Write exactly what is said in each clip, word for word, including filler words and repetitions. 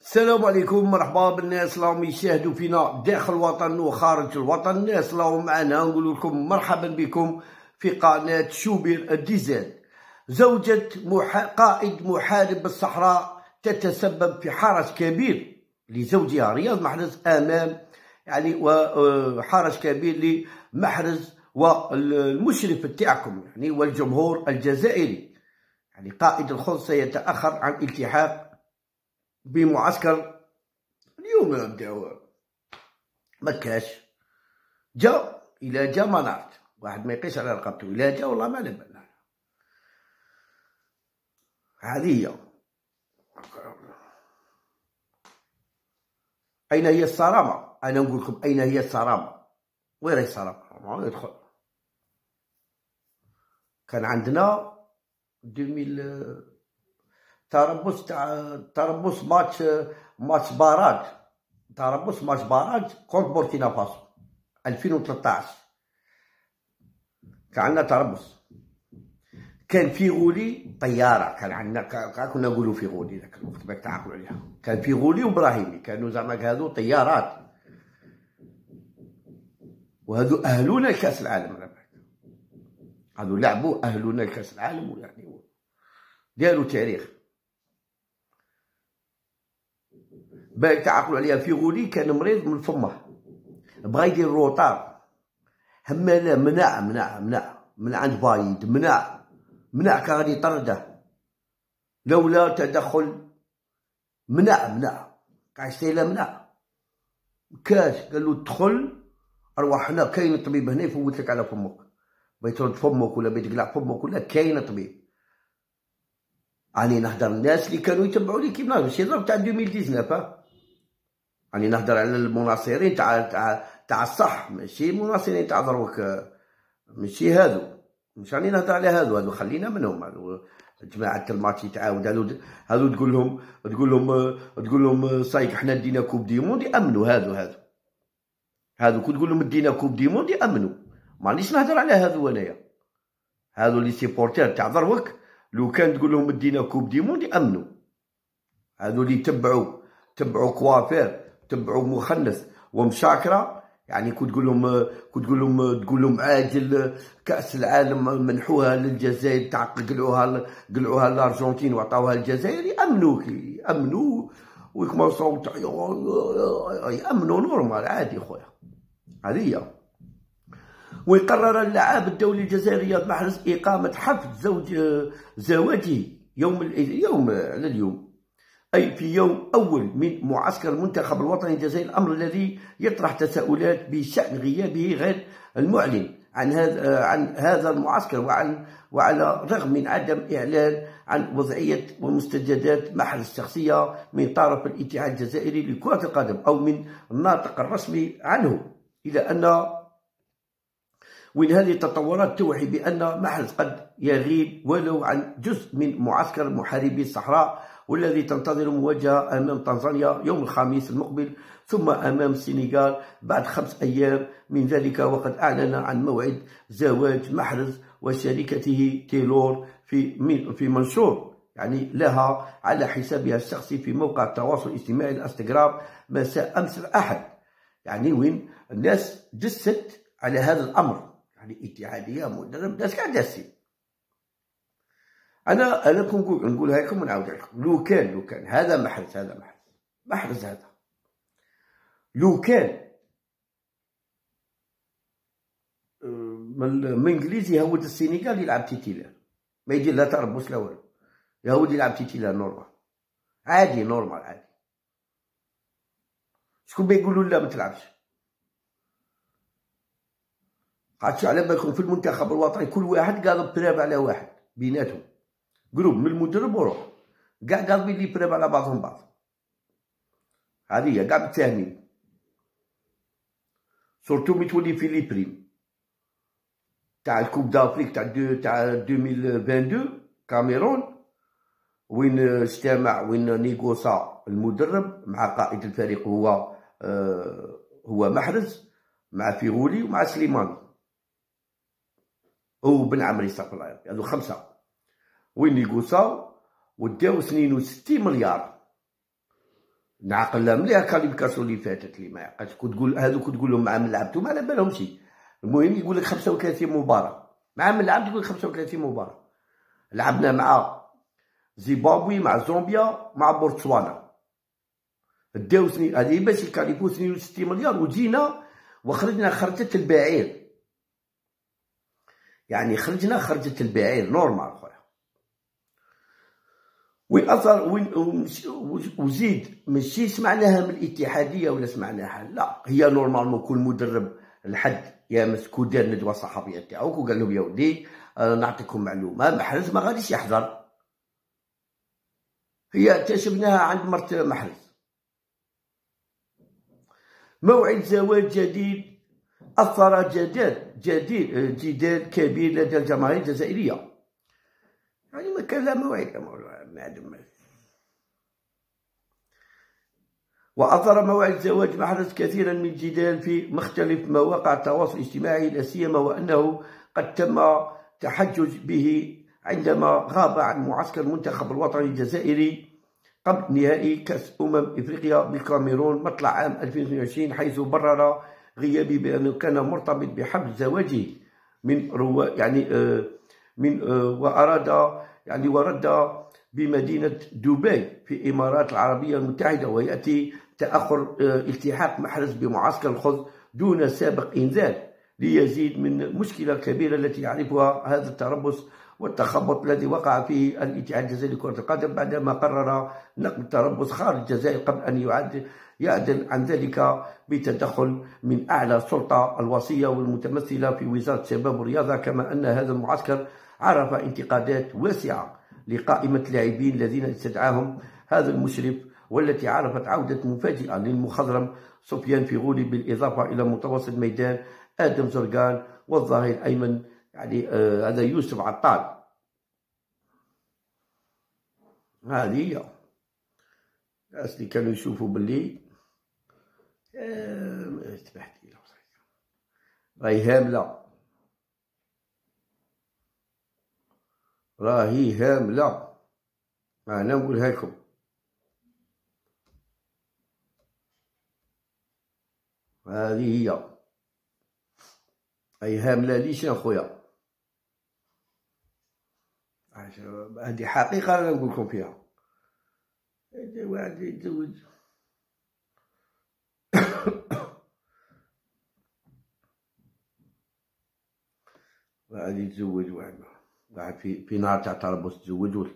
السلام عليكم، مرحبا بالناس اللي راهم يشاهدوا فينا داخل الوطن وخارج الوطن. الناس اللي راهم معنا نقول لكم مرحبا بكم في قناة شوبير الديزل. زوجة محا... قائد محارب بالصحراء تتسبب في حرج كبير لزوجها رياض محرز امام يعني وحرج كبير لمحرز والمشرف تاعكم يعني والجمهور الجزائري. يعني قائد الخلص سيتأخر عن التحاق بمعسكر اليوم. نبداو مكاش جا الى جا ما نعرف، واحد ما يقيس على رقبته الى جا والله ما على بالنا. هذه هي. اين هي الصرامه؟ انا نقول لكم اين هي الصرامه. وين هي الصرامه؟ ما يدخل. كان عندنا ألفين تربص تاع تربص ماتش ماتش باراج تربص ماتش باراج كونت بوركينا فاسو ألفين وثلاثطاش. كان عندنا تربص، كان في غولي طياره، كان عندنا كنا نقولوا في غولي ذاك الوقت باك تعقلوا عليها. كان في غولي وابراهيمي، كانوا زعما هذو طيارات، وهذو اهلونا لكاس العالم. هذو لعبوا اهلونا لكاس العالم ويعني داروا تاريخ. باك تعقلوا عليها. في غولي كان مريض من فمه، بغا يدير روطار، هماله منع منع منع من عند بايد، منع منع كان غادي يطرده لولا تدخل. منع منع قاعد يستاهل منع كاش. قال له ادخل ارواح هنا، كاين طبيب هنا يفوت لك على فمك، بغيت ترد فمك ولا بغيت تقلع فمك ولا كاين طبيب. راني نهضر الناس اللي كانوا يتبعوا لي كيما ماشي ضرب تاع ألفين وتسعطاش. راني نهضر على المناصرين تاع تاع تاع الصح، ماشي مناصرين تاع دروك، ماشي هادو، مش راني نهضر على هادو. هادو خلينا منهم، هادو جماعة الماتش يتعاود. هادو هادو تقول لهم تقول لهم تقول لهم صايك حنا دينا كوب دي موند يأمنوا. هادو هادو هادو كي تقول لهم دينا كوب دي موند يأمنوا. مانيش نهضر على هادو انايا، هادو لي سيبورتير تاع دروك لو كان تقول لهم دينا كوب دي موند يأمنوا. هادو اللي تبعوا تبعوا كوافير، تبعوا مخنث ومشاكره. يعني كنت تقول لهم كنت تقول لهم تقول لهم عاجل كأس العالم منحوها للجزائر، تاع قلعوها قلعوها الارجنتين وعطاوها للجزائر، يأمنوا يأمنوا ويكملوا يأمنوا نورمال عادي خويا. هذه هي. ويقرر اللاعب الدولي الجزائري رياض محرز إقامة حفل زوج زواجه يوم يوم على اليوم، أي في يوم أول من معسكر المنتخب الوطني الجزائري، الأمر الذي يطرح تساؤلات بشأن غيابه غير المعلن عن هذا عن هذا المعسكر، وعن وعلى الرغم من عدم إعلان عن وضعية ومستجدات محرز الشخصية من طرف الاتحاد الجزائري لكرة القدم أو من الناطق الرسمي عنه، إلى أن وين هذه التطورات توحي بأن محرز قد يغيب ولو عن جزء من معسكر محاربي الصحراء، والذي تنتظر مواجهة أمام تنزانيا يوم الخميس المقبل، ثم أمام السنغال بعد خمس أيام من ذلك. وقد أعلن عن موعد زواج محرز وشريكته تيلور في في منشور يعني لها على حسابها الشخصي في موقع التواصل الاجتماعي الانستغرام مساء أمس الأحد. يعني وين الناس جست على هذا الأمر، يعني اتحادية مدرب الناس قاعدة داسين. انا انا كنقول نقولها لكم ونعاودها لكم. لو كان لو كان هذا محرز هذا محرز محرز هذا لو كان من انجليزي يهود السنغال يلعب تيتيلر، ما يدير لا تربص لا والو، يهود يلعب تيتيلر نورمال عادي نورمال عادي. شكون بيقولوا لا ما تلعبش؟ خاطش على بالكم في المنتخب الوطني كل واحد قاضب براب على واحد بيناتهم، جروب من المدرب وروح كاع قاضبين لي براب على بعضهم بعض. هذه هي كاع متفاهمين، سورتو مي تولي في لي بريم تاع الكوب دافريك تاع دو تاع ألفين واثنين وعشرين كاميرون، وين اجتمع وين نيغوسا المدرب مع قائد الفريق هو آه هو محرز مع فيغولي ومع سليماني وبن عمري استغفر الله، هذو خمسه وين نيغوساو وداو اثنين وستين مليار نعقلها مليح كاليفيكاسيون اللي فاتت اللي ما يعقلش، كون تقول هذوك تقول لهم مع من لعبتو ما على بالهمش. المهم يقول لك خمسة وثلاثين مباراة مع من لعبت، يقول لك خمسة وثلاثين مباراة. لعبنا مع زيمبابوي، مع زامبيا، مع بورتسوانا، داو سنين هذه باش يكاليفو اثنين وستين مليار، وجينا وخرجنا خرجة البعير، يعني خرجنا خرجة البعير نورمال خويا. وين اثر وين وزيد ماشي سمعناها من الاتحاديه ولا سمعناها، لا هي نورمالمون كل مدرب الحد يا مسكو دار ندوه صحفيه تاعو وقال لهم يا ودي آه نعطيكم معلومه، محرز ما غاديش يحضر. هي اكتشفناها عند مرت محرز. موعد زواج جديد اثر جدال جديد جدال كبير لدى الجماهير الجزائريه، يعني ما كان لا موعد معدم. وأثار موعد زواج محرز كثيرا من الجدال في مختلف مواقع التواصل الاجتماعي، لا سيما وأنه قد تم تحجج به عندما غاب عن معسكر المنتخب الوطني الجزائري قبل نهائي كأس أمم إفريقيا بالكاميرون مطلع عام ألفين واثنين وعشرين، حيث برر غيابه بأنه كان مرتبط بحفل زواجه من رو يعني آه من آه وأراد يعني ورد بمدينة دبي في الإمارات العربية المتحدة، ويأتي تأخر التحاق محرز بمعسكر الخوض دون سابق إنذار ليزيد من المشكلة الكبيرة التي يعرفها هذا التربص والتخبط الذي وقع فيه الاتحاد الجزائري لكرة القدم بعدما قرر نقل التربص خارج الجزائر قبل أن يعد يعدل عن ذلك بتدخل من أعلى السلطة الوصية والمتمثلة في وزارة الشباب والرياضة. كما أن هذا المعسكر عرف انتقادات واسعة لقائمة اللاعبين الذين استدعاهم هذا المشرف، والتي عرفت عودة مفاجئة للمخضرم سفيان فيغولي، بالإضافة إلى متوسط الميدان آدم زرقان والظهير الأيمن يعني آه هذا يوسف عطال. هذه هي الناس اللي كانوا يشوفوا باللي آه راهي هاملة، راهي هاملة، أنا نقولها لكم. هذه هي أي هاملة ليش يا خويا، هذه حقيقة أنا نقول لكم فيها. واحد يتزوج واحد يتزوج واحد واحد في في نهار تاع تربص تزوج.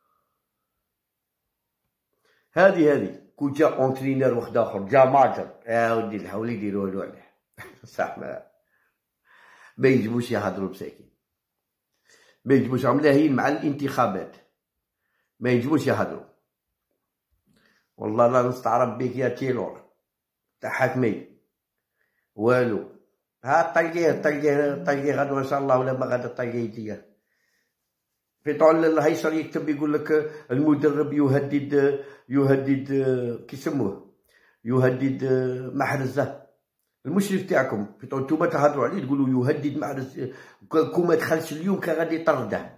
هذه هذه كون جا اونترينور واحد اخر جا ماجر يا ودي الحول يديروا له عليه صح. ما ما يجبوش يهضروا بساكين، ما يجبوش راهم لاهيين مع الانتخابات، ما يجبوش يهضروا. والله لا نستعرب بك يا تيلور تاع حكمي والو. ها طلقيه طلقيه طلقيه غدوه ان شاء الله، ولا ما غدا طلقيه في طول الهيصر يكتب يقول لك المدرب يهدد يهدد كي يسموه يهدد محرزه. المشرف تاعكم في طول نتوما تهضروا عليه تقولوا يهدد محرز، كون ما دخلش اليوم كان غادي يطرده.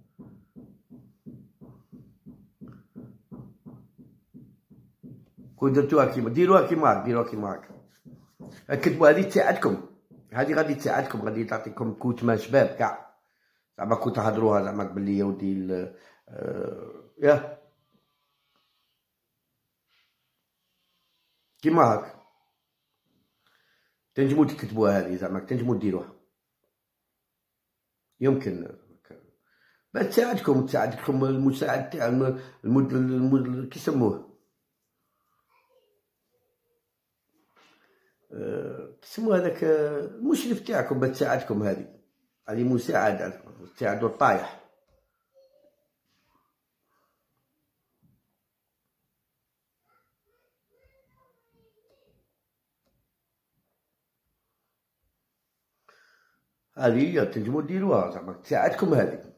كون درتوها كيما ديروها كيما هاك ديروها كيما هاك كتبوا. هذه تساعدكم، هذه غادي تساعدكم، غادي تعطيكم كوتما شباب كاع زعما كون تهضروها زعما بلي يا ودي آه ياه كيما هاك تنجمو تكتبوها. هذه زعما تنجمو ديروها، يمكن باش تساعدكم تساعدكم المساعد تاع المد المد كي يسموه كيسمو هذاك المشرف تاعكم باش تساعدكم. هذه هذه مساعدة تساعدو الطايح. هذه هي تنجمو ديروها زعما تساعدكم. هذه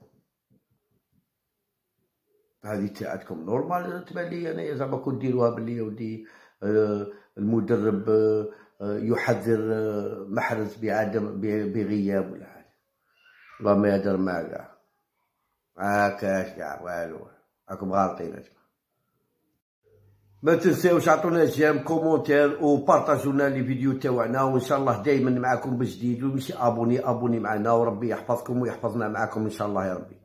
هذه تساعدكم نورمال. تبان لي انايا زعما كون ديروها بلي يا ودي المدرب يحذر محرز بعدم بغياب ولا حاجه. والله ما يهدر معاه كاع هاكاش كاع والو، راكم غالطين. ما تنساوش عطونا جيم كومونتير وبارطاجونا لي فيديو تاوعنا، وان شاء الله دائما معكم بجديد، ومشي ابوني ابوني معنا، وربي يحفظكم ويحفظنا معكم ان شاء الله يا ربي.